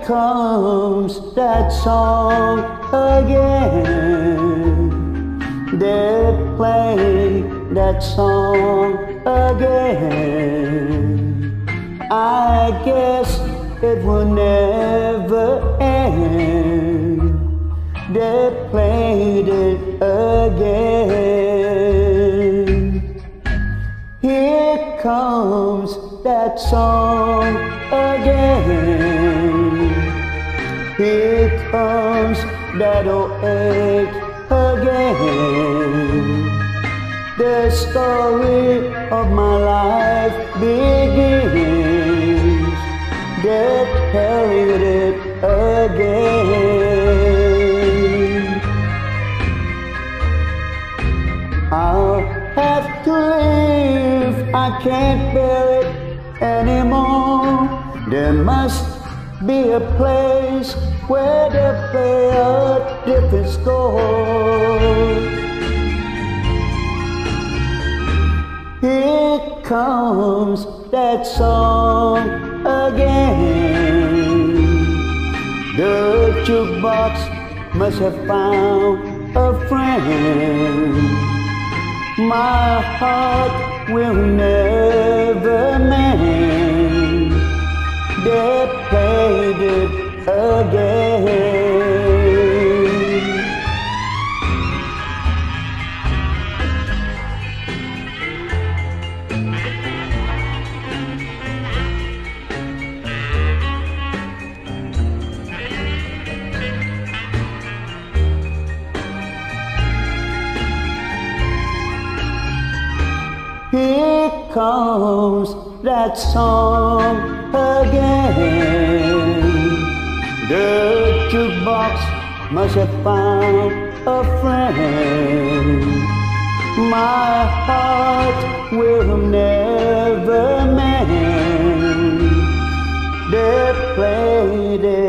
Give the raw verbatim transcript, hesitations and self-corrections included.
comes that song again. They play that song again. I guess it will never end. They played it again. Here comes that song again. Here comes that old ache again. The story of my life begins. They played it again. I'll have to leave, I can't bear it anymore. There must be a place where they play a different score. Here comes that song again. The jukebox must have found a friend. My heart will never mend. They played it again. Here comes that song again. The jukebox must have found a friend. My heart will never mend. They played it